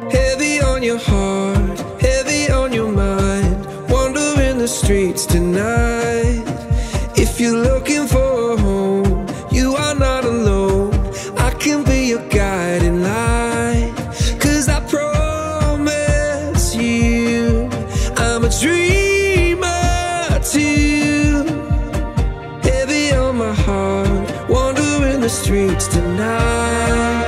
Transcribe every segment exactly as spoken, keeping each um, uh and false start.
Heavy on your heart, heavy on your mind, wandering the streets tonight. If you're looking for a home, you are not alone. I can be your guiding light, 'cause I promise you I'm a dreamer too. Heavy on my heart, wandering the streets tonight.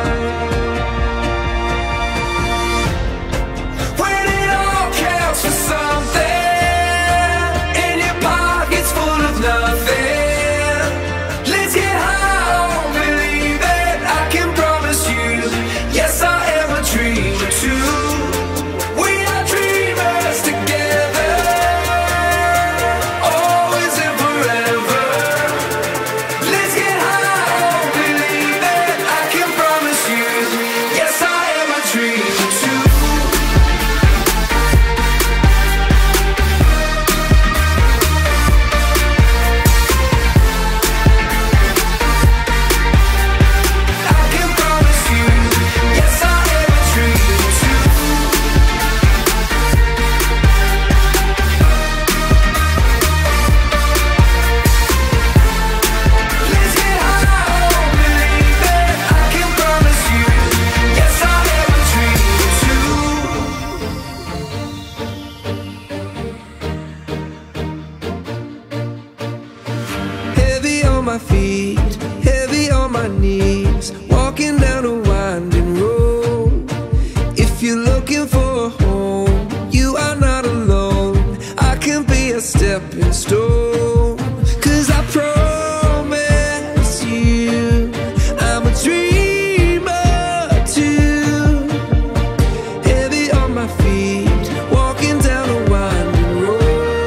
My feet, heavy on my knees, walking down a winding road. If you're looking for a home, you are not alone. I can be a stepping stone, 'cause I promise you I'm a dreamer too. Heavy on my feet, walking down a winding road.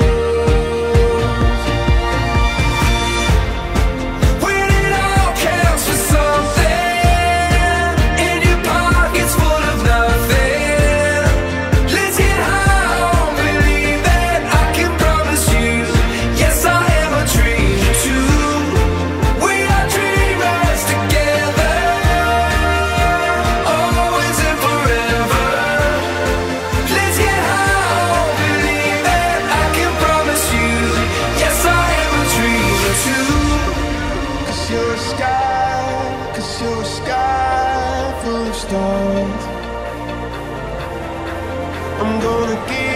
You're a sky, 'cause you're a sky full of stars. I'm gonna give